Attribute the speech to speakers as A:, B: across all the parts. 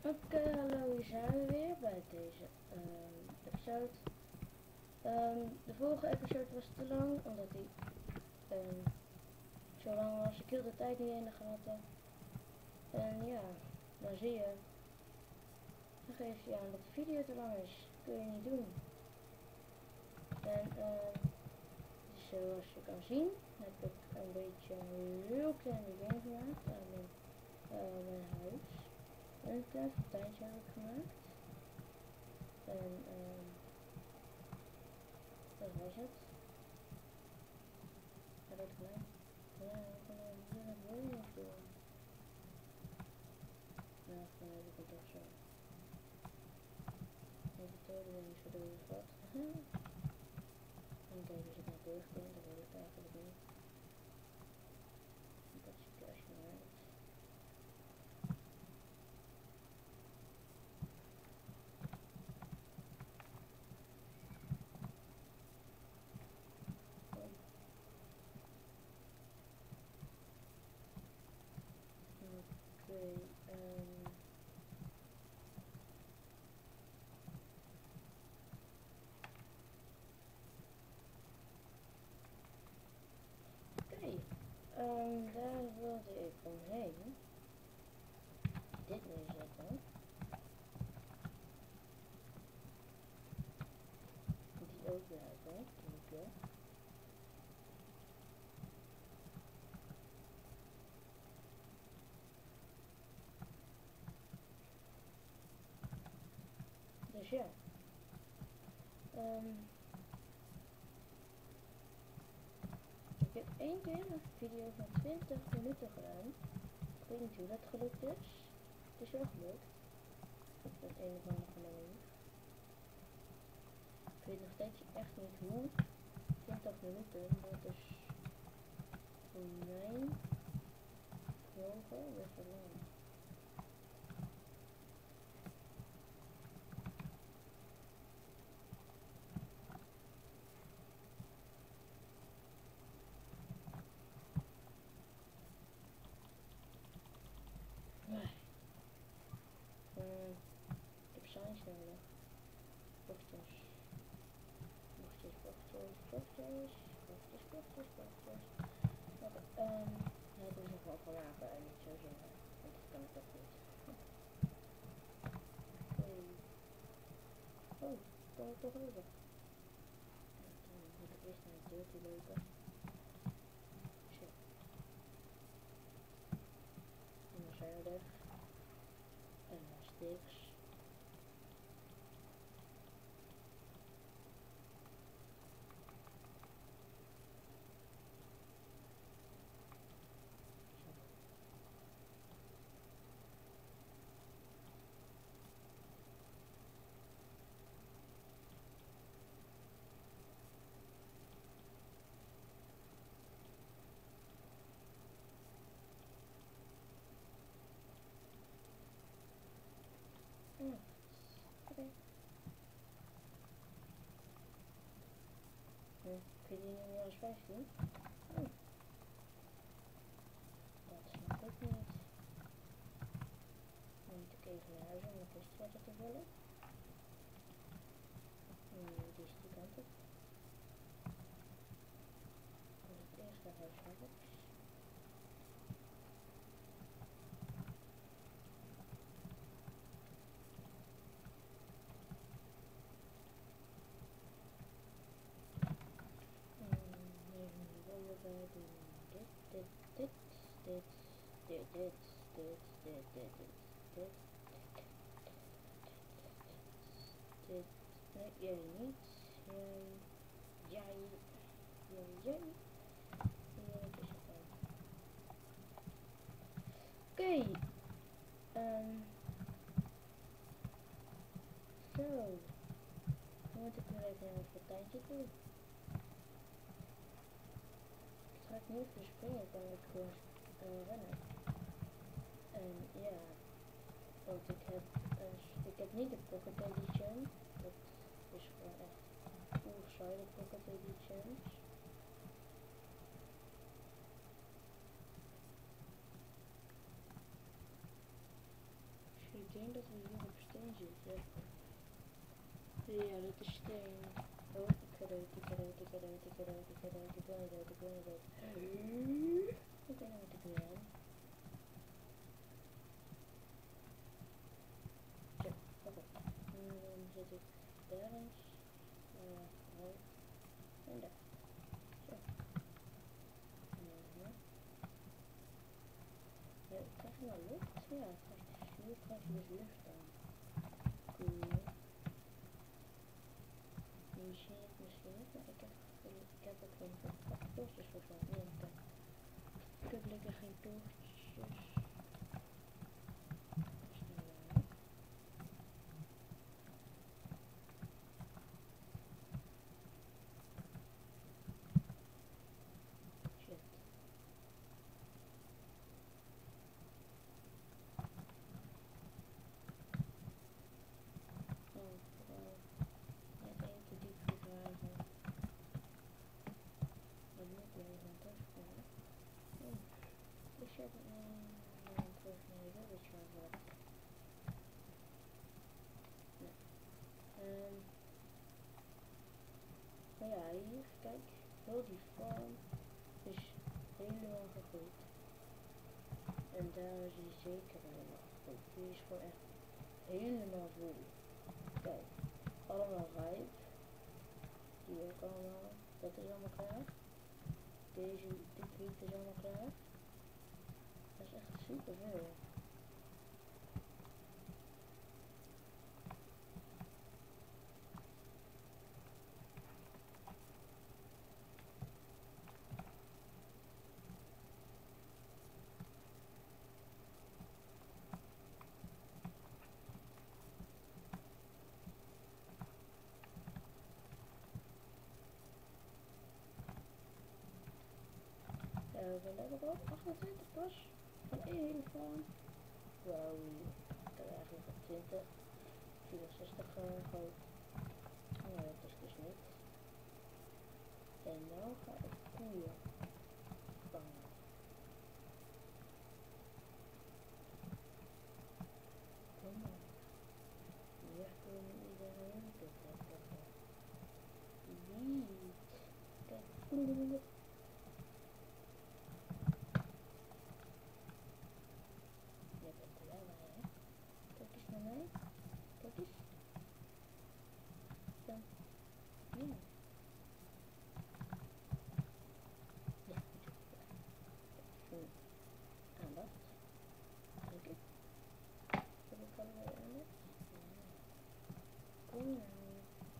A: Oké, hallo, hier zijn we weer bij deze episode. De vorige episode was te lang, omdat die zo lang was. Ik hield de tijd niet in de gaten. En ja, dan zie je. Dan geef je aan dat de video te lang is. Kun je niet doen. En dus zoals je kan zien, heb ik een beetje een heel klein begin gemaakt aan mijn huis. Een klein fonteintje heb ik gemaakt. En dat was het. Ja, dat gelijk. Ja, dat wil je niet doen. Nou, dan heb ik het toch zo. Even tonen niet zo door wat. En kijk, als ik naar terug ben, dan wil ik eigenlijk niet. Dat ziet er echt niet uit. Daar wilde ik omheen dit neerzetten. Die ook blijven, natuurlijk. Dus ja. Ik heb één keer een video van 20 minuten gedaan. Ik weet niet hoe dat gelukt is. Het is wel gelukt. Op een of andere manier. Ik weet nog steeds echt niet hoe. 20 minuten, dat is voor mijn ogen best wel lang. Ik heb signs nodig. Bochtjes. Oké, het is nog wel verlaten en niet zo zeggen. Want dat kan ik ook niet. Oh, kan ik toch over? Dan moet ik eerst naar de deur toe lopen. Zo. En dan verder. En dan sticks. Oké. Kun je die nu meer als 15? Dat snap ik niet. Dan moet ik even naar huis om mijn kistwater te vullen. Die is die kant op. Dan is het eerste huishouden. Nee, jij niet. Jij. Oké. Zo. Dan moet ik weer even een fonteintje doen. Ga ik nu even springen, kan ik gewoon rennen. En ja, want ik heb niet de Pocket Edition. Dat is gewoon echt full-sided Pocket Editions. Ziet denk dat we hier op steen zitten. Ja, dat is steen. Oh, ik ga dood, ik ga dood, ik ga dood, ik ga dood, ik ga dood, ik wil niet dood, ik wil niet dood. Ik weet niet wat ik wil. Zo, oké. En dan zet ik daar eens. Right. En daar. Zo. Ja, krijg je nou lucht? Ja, hier krijg je dus lucht aan. Cool. Nu zie je het misschien niet, maar ik heb ook geen toortjes volgens mij. Nee, ik heb lekker geen toortjes. Dat is niet waar. Shit. Oh, wow. Net één te diep gegraven. Dat moet leven, dat is goed. Dus je hebt een terug naar je village gehad. Nee. Maar ja, hier, kijk, heel die farm is helemaal gegroeid. En daar is hij zeker helemaal gegroeid. Die is gewoon echt helemaal vol. Kijk, allemaal rijp. Die ook allemaal. Dat is allemaal klaar. Dit wiet is allemaal klaar. Dat is echt super veel. We level op 28 pas. Van één hele farm. Wow. Ik heb eigenlijk op 20. 64 groot. Nou, dat is dus niet. En nou ga ik koeien vangen. Kom maar. Hier kunnen iedereen betekenen. Wiet. Kijk. Je bent er wel bij, hè? Kijk eens naar mij. Kijk eens. Dan. Ja. Ja, goed zo. Even aandacht. Kijk eens. Heb ik allemaal aandacht? Ja. Kom nou.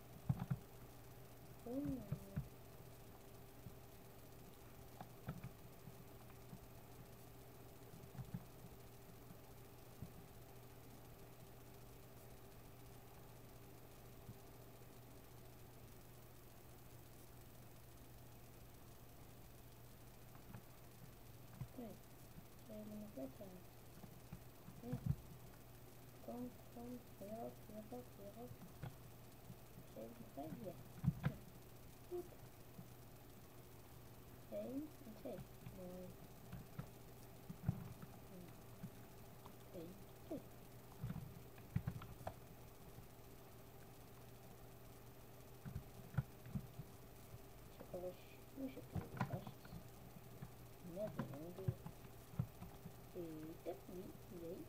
A: Kom nou. Kijk, zijn jullie nog lekker aan? Ja. Kom, hierop, hierop, hierop. 7, 5, ja. Goed. 1 en 2. Mooi. 1, 2. Zet alles muziek vast. Met een hondje. Nee.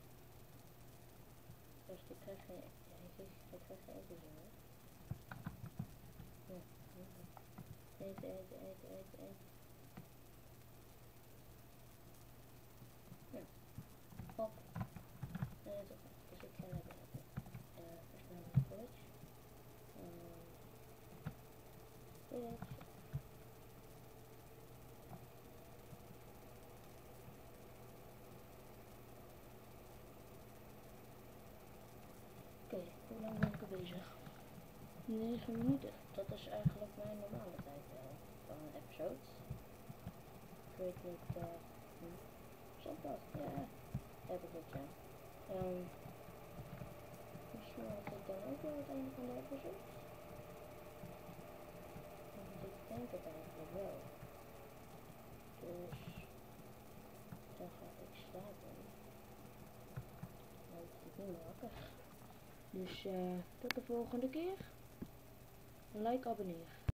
A: Dus ik krijg geen eten zo. Ja, eten. Ja, op. Nee, toch niet. Dus ik ga naar beneden. Eerst naar de village. Village. Oké, hoe lang ben ik er bezig? 9 minuten. Dat is eigenlijk mijn normale tijd van een episode. Ik weet niet, zat dat? Ja, heb ik ook, ja. Misschien was het dan ook wel het einde van de episode. Want ik denk het eigenlijk wel. Dus dan ga ik slapen. niet meer wakker. Dus tot de volgende keer. Like, abonneer.